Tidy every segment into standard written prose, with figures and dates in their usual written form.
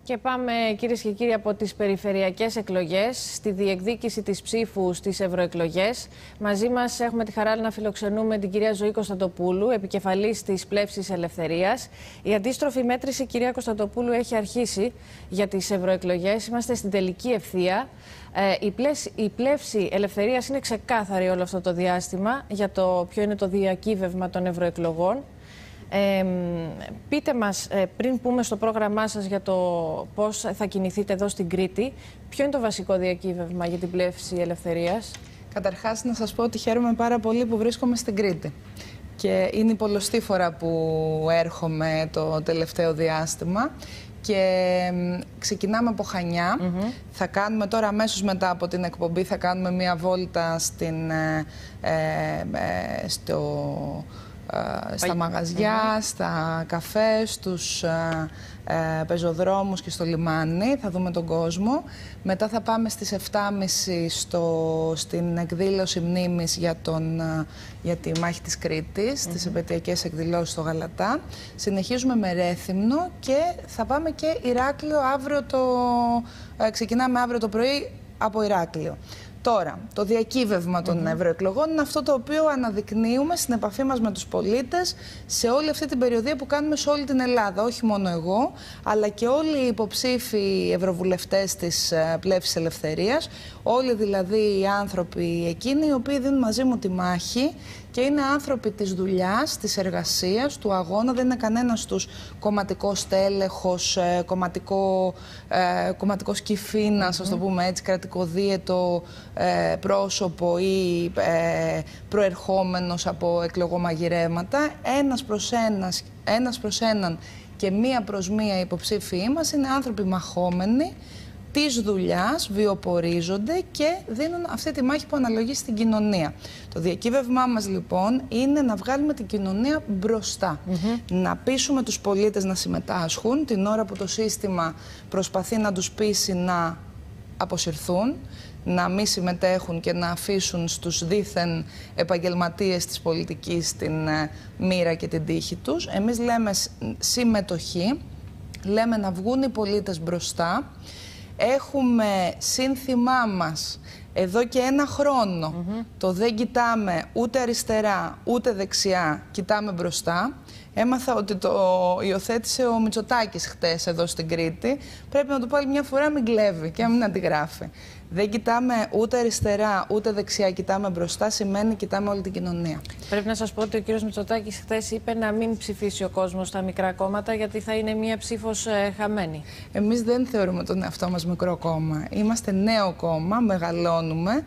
Και πάμε, κυρίες και κύριοι, από τις περιφερειακές εκλογές στη διεκδίκηση της ψήφου στις ευρωεκλογές. Μαζί μας έχουμε τη χαρά να φιλοξενούμε την κυρία Ζωή Κωνσταντοπούλου, επικεφαλής της Πλεύσης Ελευθερίας. Η αντίστροφη μέτρηση, κυρία Κωνσταντοπούλου, έχει αρχίσει για τις ευρωεκλογές. Είμαστε στην τελική ευθεία. Η Πλεύση Ελευθερίας είναι ξεκάθαρη όλο αυτό το διάστημα για το ποιο είναι το διακύβευμα των ευρωεκλογών. Πείτε μας, πριν πούμε στο πρόγραμμά σας για το πώς θα κινηθείτε εδώ στην Κρήτη, ποιο είναι το βασικό διακύβευμα για την Πλεύση Ελευθερίας? Καταρχάς, να σας πω ότι χαίρομαι πάρα πολύ που βρίσκομαι στην Κρήτη. Και είναι η πολλωστή φορά που έρχομαι το τελευταίο διάστημα. Και ξεκινάμε από Χανιά. Θα κάνουμε τώρα αμέσως μετά από την εκπομπή, θα κάνουμε μία βόλτα στα μαγαζιά, στα καφέ, στους πεζοδρόμους και στο λιμάνι. Θα δούμε τον κόσμο. Μετά θα πάμε στις 7.30 στην εκδήλωση μνήμης για τη μάχη της Κρήτης, τις επαιτειακές εκδηλώσεις στο Γαλατά. Συνεχίζουμε με Ρέθυμνο και θα πάμε και Ηράκλειο ξεκινάμε αύριο το πρωί από Ηράκλειο. Τώρα, το διακύβευμα των ευρωεκλογών είναι αυτό το οποίο αναδεικνύουμε στην επαφή μας με τους πολίτες σε όλη αυτή την περιοδία που κάνουμε σε όλη την Ελλάδα. Όχι μόνο εγώ, αλλά και όλοι οι υποψήφοι ευρωβουλευτές της Πλεύσης Ελευθερίας. Όλοι δηλαδή οι άνθρωποι εκείνοι οι οποίοι δίνουν μαζί μου τη μάχη και είναι άνθρωποι της δουλειάς, της εργασίας, του αγώνα. Δεν είναι κανένας τους κομματικός τέλεχος, κομματικός κυφήνας, ας το πούμε έτσι, κρατικοδίαιτο πρόσωπο ή προερχόμενος από εκλογομαγειρέματα. Ένας προς έναν και μία προς μία υποψήφιοι μας είναι άνθρωποι μαχόμενοι της δουλειάς, βιοπορίζονται και δίνουν αυτή τη μάχη που αναλογεί στην κοινωνία. Το διακύβευμά μας λοιπόν είναι να βγάλουμε την κοινωνία μπροστά. Να πείσουμε τους πολίτες να συμμετάσχουν την ώρα που το σύστημα προσπαθεί να τους πείσει να αποσυρθούν, να μη συμμετέχουν και να αφήσουν στους δήθεν επαγγελματίες της πολιτικής την μοίρα και την τύχη τους. Εμείς λέμε συμμετοχή, λέμε να βγουν οι πολίτες μπροστά. Έχουμε σύνθημά μας εδώ και ένα χρόνο το δεν κοιτάμε ούτε αριστερά ούτε δεξιά, κοιτάμε μπροστά. Έμαθα ότι το υιοθέτησε ο Μητσοτάκης χτες εδώ στην Κρήτη. Πρέπει να του πω άλλη μια φορά, μην κλέβει και να μην αντιγράφει. Δεν κοιτάμε ούτε αριστερά ούτε δεξιά, κοιτάμε μπροστά, σημαίνει κοιτάμε όλη την κοινωνία. Πρέπει να σας πω ότι ο κύριος Μητσοτάκης χθες είπε να μην ψηφίσει ο κόσμος στα μικρά κόμματα, γιατί θα είναι μία ψήφος χαμένη. Εμείς δεν θεωρούμε τον εαυτό μας μικρό κόμμα. Είμαστε νέο κόμμα, μεγαλώνουμε.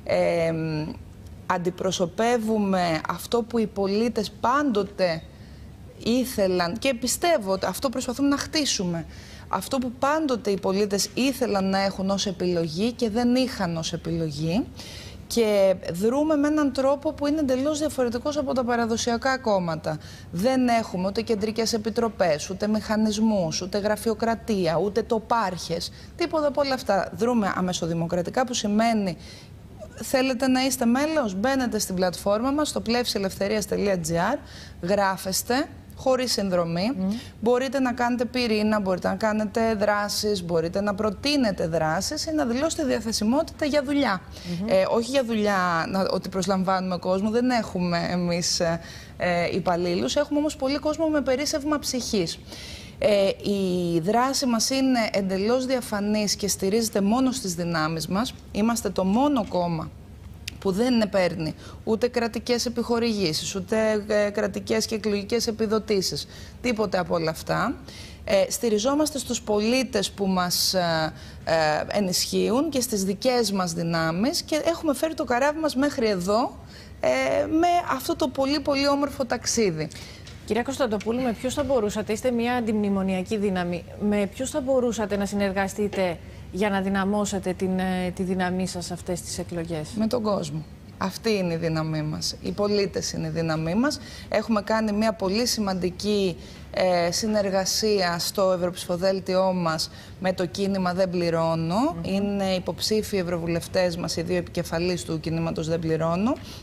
Αντιπροσωπεύουμε αυτό που οι πολίτες πάντοτε ήθελαν και πιστεύω ότι αυτό προσπαθούμε να χτίσουμε. Αυτό που πάντοτε οι πολίτες ήθελαν να έχουν ως επιλογή και δεν είχαν ως επιλογή, και δρούμε με έναν τρόπο που είναι εντελώς διαφορετικός από τα παραδοσιακά κόμματα. Δεν έχουμε ούτε κεντρικές επιτροπές, ούτε μηχανισμούς, ούτε γραφειοκρατία, ούτε τοπάρχες, τίποτα από όλα αυτά. Δρούμε αμεσοδημοκρατικά, που σημαίνει θέλετε να είστε μέλος, μπαίνετε στην πλατφόρμα μας στο plevsieleftherias.gr, γράφεστε χωρίς συνδρομή. Μπορείτε να κάνετε πυρήνα, μπορείτε να κάνετε δράσεις, μπορείτε να προτείνετε δράσεις ή να δηλώσετε διαθεσιμότητα για δουλειά. Όχι για δουλειά ότι προσλαμβάνουμε κόσμο, δεν έχουμε εμείς υπαλλήλους, έχουμε όμως πολύ κόσμο με περίσσευμα ψυχής. Η δράση μας είναι εντελώς διαφανής και στηρίζεται μόνο στις δυνάμεις μας. Είμαστε το μόνο κόμμα που δεν παίρνει ούτε κρατικές επιχορηγήσεις, ούτε κρατικές και εκλογικές επιδοτήσεις, τίποτε από όλα αυτά. Στηριζόμαστε στους πολίτες που μας ενισχύουν και στις δικές μας δυνάμεις και έχουμε φέρει το καράβι μας μέχρι εδώ με αυτό το πολύ πολύ όμορφο ταξίδι. Κυρία Κωνσταντοπούλου, με ποιους θα μπορούσατε, είστε μια αντιμνημονιακή δύναμη, με ποιους θα μπορούσατε να συνεργαστείτε για να δυναμώσετε τη δύναμή σας σε αυτές τις εκλογές? Με τον κόσμο. Αυτή είναι η δύναμή μας. Οι πολίτες είναι η δύναμή μας. Έχουμε κάνει μια πολύ σημαντική συνεργασία στο ευρωψηφοδέλτιό μας με το κίνημα Δεν Πληρώνω. Είναι υποψήφιοι ευρωβουλευτές μας, οι δύο επικεφαλείς του κινήματος Δεν Πληρώνω.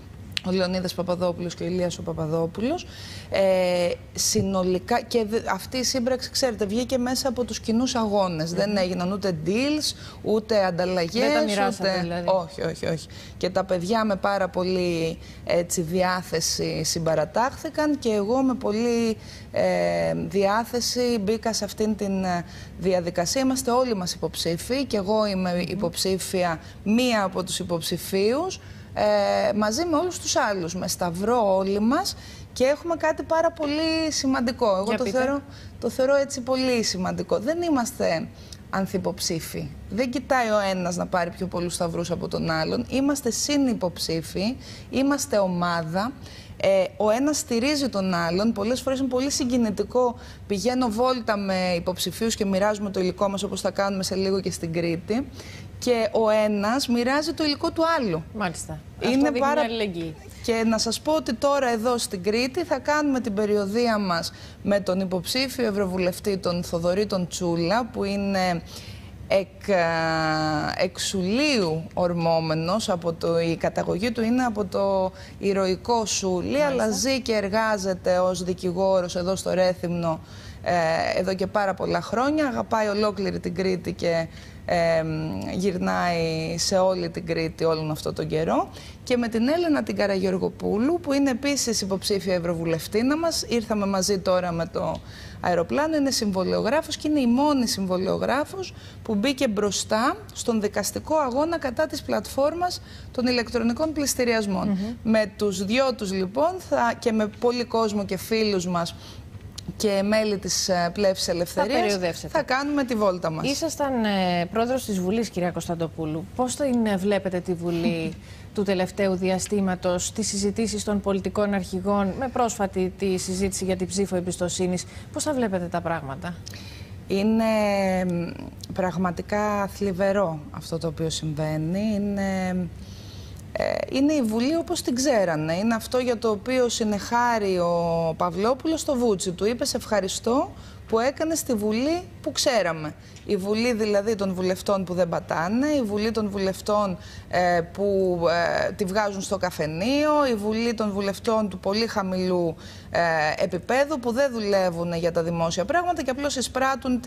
ο Λεωνίδας Παπαδόπουλος και ο Ηλίας ο Παπαδόπουλος. Συνολικά, και αυτή η σύμπραξη, ξέρετε, βγήκε μέσα από τους κοινούς αγώνες. Δεν έγιναν ούτε deals, ούτε ανταλλαγές. Δεν τα μοιράσατε, δηλαδή. Όχι. Και τα παιδιά με πάρα πολύ διάθεση συμπαρατάχθηκαν και εγώ με πολύ διάθεση μπήκα σε αυτήν την διαδικασία. Είμαστε όλοι μας υποψήφοι και εγώ είμαι υποψήφια, μία από τους υποψηφίους. Μαζί με όλους τους άλλους, με σταυρό όλοι μας, και έχουμε κάτι πάρα πολύ σημαντικό. Εγώ το θεωρώ έτσι πολύ σημαντικό. Δεν είμαστε ανθυποψήφοι. Δεν κοιτάει ο ένας να πάρει πιο πολλούς σταυρούς από τον άλλον. Είμαστε συνυποψήφοι, είμαστε ομάδα. Ο ένας στηρίζει τον άλλον. Πολλές φορές είναι πολύ συγκινητικό. Πηγαίνω βόλτα με υποψηφίους και μοιράζουμε το υλικό μας, όπως θα κάνουμε σε λίγο και στην Κρήτη. Και ο ένας μοιράζει το υλικό του άλλου. Μάλιστα. Είναι Αυτό πάρα... αλληλεγγύη. Και να σας πω ότι τώρα εδώ στην Κρήτη θα κάνουμε την περιοδεία μας με τον υποψήφιο ευρωβουλευτή, τον Θοδωρή τον Τσούλα, που είναι εξουλίου ορμόμενος. Η καταγωγή του είναι από το ηρωικό Σούλι, αλλά ζει και εργάζεται ως δικηγόρος εδώ στο Ρέθυμνο εδώ και πάρα πολλά χρόνια. Αγαπάει ολόκληρη την Κρήτη και γυρνάει σε όλη την Κρήτη όλον αυτό τον καιρό. Και με την Έλενα την Καραγεωργοπούλου, που είναι επίσης υποψήφια ευρωβουλευτήνα μας. Ήρθαμε μαζί τώρα με το αεροπλάνο, είναι συμβολιογράφος και είναι η μόνη συμβολιογράφος που μπήκε μπροστά στον δικαστικό αγώνα κατά της πλατφόρμας των ηλεκτρονικών πληστηριασμών. Με τους δυο τους λοιπόν και με πολύ κόσμο και φίλους μας και μέλη της Πλεύσης Ελευθερίας θα κάνουμε τη βόλτα μας. Ήσασταν πρόεδρος της Βουλής, κυρία Κωνσταντοπούλου. Πώς την βλέπετε τη Βουλή του τελευταίου διαστήματος, τις συζητήσεις των πολιτικών αρχηγών, με πρόσφατη τη συζήτηση για την ψήφο εμπιστοσύνης? Πώς θα βλέπετε τα πράγματα? Είναι πραγματικά θλιβερό αυτό το οποίο συμβαίνει. Είναι η Βουλή όπως την ξέρανε. Είναι αυτό για το οποίο συνεχάρει ο Παυλόπουλος στο Βούτσι. Του είπε σε ευχαριστώ που έκανε στη Βουλή που ξέραμε. Η Βουλή δηλαδή των βουλευτών που δεν πατάνε, η Βουλή των βουλευτών που τη βγάζουν στο καφενείο, η Βουλή των βουλευτών του πολύ χαμηλού επίπεδου που δεν δουλεύουν για τα δημόσια πράγματα και απλώς εισπράττουν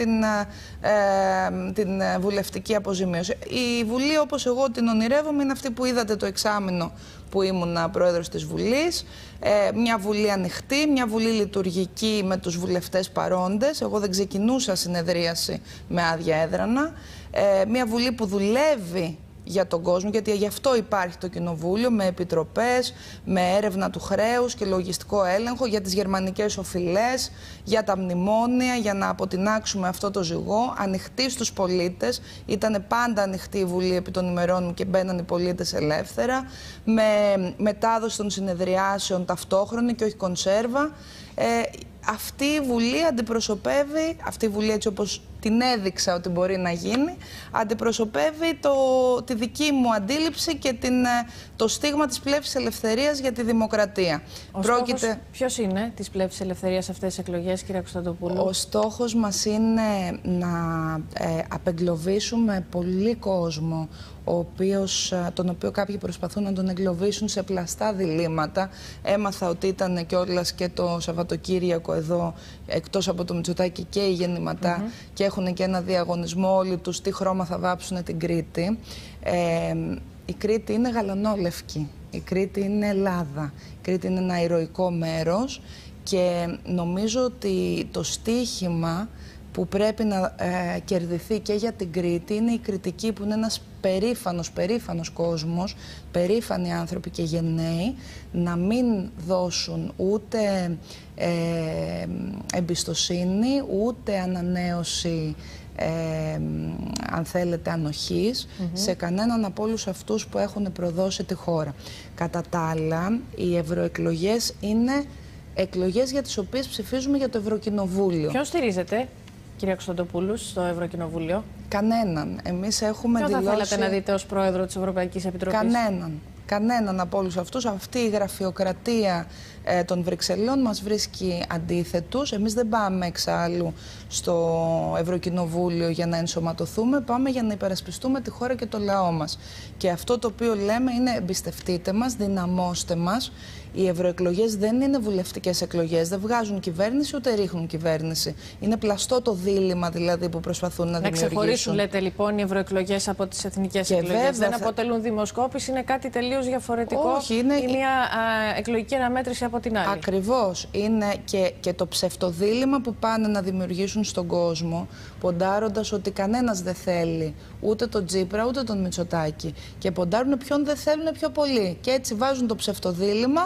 την βουλευτική αποζημίωση. Η Βουλή όπως εγώ την ονειρεύομαι είναι αυτή που είδατε το εξάμηνο που ήμουν πρόεδρος της Βουλής. Μια Βουλή ανοιχτή, μια Βουλή λειτουργική με τους βουλευτές παρόντες. Εγώ δεν ξεκινούσα συνεδρίαση με άδεια έδρανα. Μια Βουλή που δουλεύει για τον κόσμο, γιατί γι' αυτό υπάρχει το Κοινοβούλιο, με επιτροπές, με έρευνα του χρέους και λογιστικό έλεγχο, για τις γερμανικές οφειλές, για τα μνημόνια, για να αποτινάξουμε αυτό το ζυγό, ανοιχτή στους πολίτες. Ήταν πάντα ανοιχτή η Βουλή επί των ημερών και μπαίναν οι πολίτες ελεύθερα, με μετάδοση των συνεδριάσεων ταυτόχρονη και όχι κονσέρβα. Αυτή η Βουλή αντιπροσωπεύει, αυτή η Βουλή έτσι όπως την έδειξα ότι μπορεί να γίνει, αντιπροσωπεύει τη δική μου αντίληψη και το στίγμα της Πλεύσης Ελευθερίας για τη δημοκρατία. Ποιος είναι της Πλεύσης Ελευθερίας αυτές τις εκλογές, κυρία Κωνσταντοπούλου? Ο στόχος μας είναι να απεγκλωβίσουμε πολύ κόσμο, τον οποίο κάποιοι προσπαθούν να τον εγκλωβίσουν σε πλαστά διλήμματα. Έμαθα ότι ήταν κιόλας και το Σαββατοκύριακο εδώ, εκτός από το Μητσοτάκη, και η Γεννηματά, και έχουν και ένα διαγωνισμό όλοι τους τι χρώμα θα βάψουν την Κρήτη. Η Κρήτη είναι γαλανόλευκη, η Κρήτη είναι Ελλάδα, η Κρήτη είναι ένα ηρωικό μέρος και νομίζω ότι το στίχημα που πρέπει να κερδιθεί και για την Κρήτη είναι η κριτική, που είναι ένας περήφανος κόσμος, περήφανοι άνθρωποι και γενναίοι, να μην δώσουν ούτε εμπιστοσύνη, ούτε ανανέωση, αν θέλετε, ανοχής σε κανέναν από όλους αυτούς που έχουν προδώσει τη χώρα. Κατά τα άλλα, οι ευρωεκλογές είναι εκλογές για τις οποίες ψηφίζουμε για το Ευρωκοινοβούλιο. Ποιον στηρίζετε, κυρία Κωνσταντοπούλου, στο Ευρωκοινοβούλιο? Κανέναν. Εμείς έχουμε δηλώσει... Ποιον θα θέλατε να δείτε ως πρόεδρο της Ευρωπαϊκής Επιτροπής? Κανέναν. κανέναν από όλους αυτούς. Αυτή η γραφειοκρατία των Βρυξελών μας βρίσκει αντίθετους. Εμείς δεν πάμε εξάλλου στο Ευρωκοινοβούλιο για να ενσωματωθούμε, πάμε για να υπερασπιστούμε τη χώρα και το λαό μας. Και αυτό το οποίο λέμε είναι εμπιστευτείτε μας, δυναμώστε μας. Οι ευρωεκλογές δεν είναι βουλευτικές εκλογές, δεν βγάζουν κυβέρνηση ούτε ρίχνουν κυβέρνηση. Είναι πλαστό το δίλημμα δηλαδή που προσπαθούν να δημιουργήσουν. Να ξεχωρίσουν, λέτε λοιπόν, οι ευρωεκλογές από τις εθνικές εκλογές. Δεν αποτελούν δημοσκόπηση, είναι κάτι τελείως διαφορετικό. Όχι, είναι ή μια εκλογική αναμέτρηση από την άλλη. Ακριβώς. Είναι και το ψευτοδίλημμα που πάνε να δημιουργήσουν στον κόσμο, ποντάροντας ότι κανένας δεν θέλει ούτε τον Τσίπρα ούτε τον Μητσοτάκη. Και ποντάρουν ποιον δεν θέλουν πιο πολύ. Και έτσι βάζουν το ψευτοδίλημμα.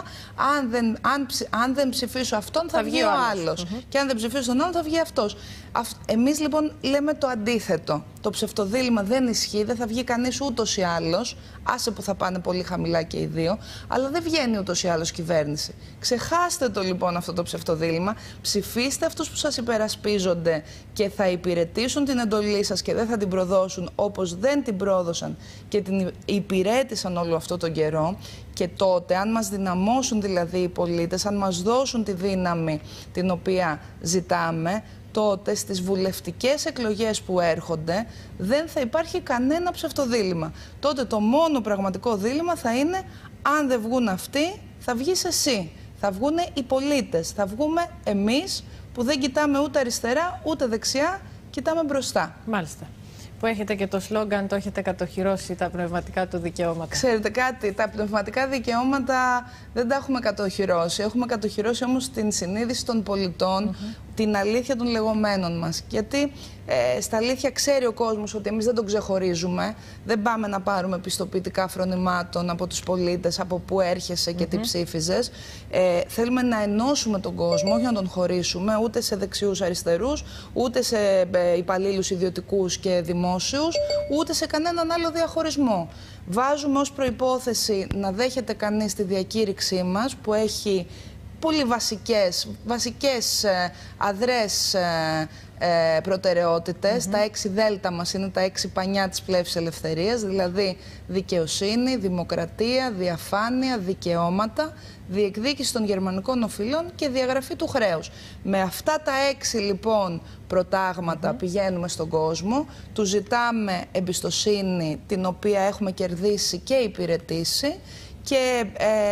Αν δεν ψηφίσω αυτόν, θα βγει ο άλλος. Και αν δεν ψηφίσω τον άλλον, θα βγει αυτός. Εμείς λοιπόν λέμε το αντίθετο. Το ψευτοδίλημμα δεν ισχύει, δεν θα βγει κανείς ούτως ή άλλως. Άσε που θα πάνε πολύ χαμηλά και οι δύο, αλλά δεν βγαίνει ούτως ή άλλως κυβέρνηση. Ξεχάστε το λοιπόν αυτό το ψευτοδίλημμα. Ψηφίστε αυτούς που σας υπερασπίζονται και θα υπηρετήσουν την εντολή σας και δεν θα την προδώσουν όπως δεν την πρόδωσαν και την υπηρέτησαν όλο αυτό τον καιρό. Και τότε, αν μας δυναμώσουν δηλαδή οι πολίτες, αν μας δώσουν τη δύναμη την οποία ζητάμε, τότε στις βουλευτικές εκλογές που έρχονται δεν θα υπάρχει κανένα ψευτοδίλημμα. Τότε το μόνο πραγματικό δίλημμα θα είναι αν δεν βγουν αυτοί, θα βγεις εσύ. Θα βγουν οι πολίτες. Θα βγούμε εμείς που δεν κοιτάμε ούτε αριστερά ούτε δεξιά, κοιτάμε μπροστά. Μάλιστα. Που έχετε και το σλόγγαν, το έχετε κατοχυρώσει, τα πνευματικά του δικαιώματα. Ξέρετε κάτι, τα πνευματικά δικαιώματα δεν τα έχουμε κατοχυρώσει. Έχουμε κατοχυρώσει όμως την συνείδηση των πολιτών, την αλήθεια των λεγόμενων μας. Γιατί στα αλήθεια ξέρει ο κόσμος ότι εμείς δεν τον ξεχωρίζουμε. Δεν πάμε να πάρουμε πιστοποιητικά φρονημάτων από τους πολίτες, από πού έρχεσαι και τι ψήφιζες. Θέλουμε να ενώσουμε τον κόσμο, όχι να τον χωρίσουμε ούτε σε δεξιούς αριστερούς, ούτε σε υπαλλήλους ιδιωτικούς και δημόσιους, ούτε σε κανέναν άλλο διαχωρισμό. Βάζουμε ως προϋπόθεση να δέχεται κανείς τη διακήρυξή μας που έχει πολύ βασικές αδρές προτεραιότητες. Τα 6 δέλτα μας είναι τα 6 πανιά της πλεύσης ελευθερίας, δηλαδή δικαιοσύνη, δημοκρατία, διαφάνεια, δικαιώματα, διεκδίκηση των γερμανικών οφειλών και διαγραφή του χρέους. Με αυτά τα 6 λοιπόν προτάγματα πηγαίνουμε στον κόσμο, του ζητάμε εμπιστοσύνη την οποία έχουμε κερδίσει και υπηρετήσει και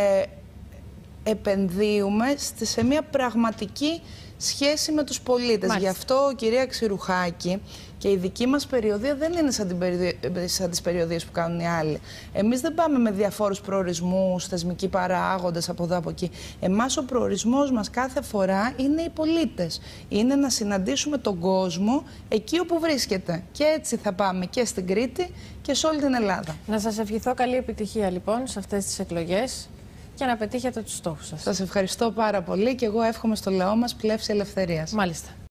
επενδύουμε σε μια πραγματική σχέση με τους πολίτες. Μάλιστα. Γι' αυτό, κυρία Ξηρουχάκη, και η δική μας περιοδεία δεν είναι σαν τις περιοδίες που κάνουν οι άλλοι. Εμείς δεν πάμε με διαφόρους προορισμούς, θεσμικοί παράγοντες από εδώ από εκεί. Εμάς ο προορισμός μας κάθε φορά είναι οι πολίτες. Είναι να συναντήσουμε τον κόσμο εκεί όπου βρίσκεται. Και έτσι θα πάμε και στην Κρήτη και σε όλη την Ελλάδα. Να σας ευχηθώ καλή επιτυχία λοιπόν σε αυτές τις εκλογές και να πετύχετε τους στόχους σας. Σας ευχαριστώ πάρα πολύ και εγώ εύχομαι στο λαό μας πλεύση ελευθερίας. Μάλιστα.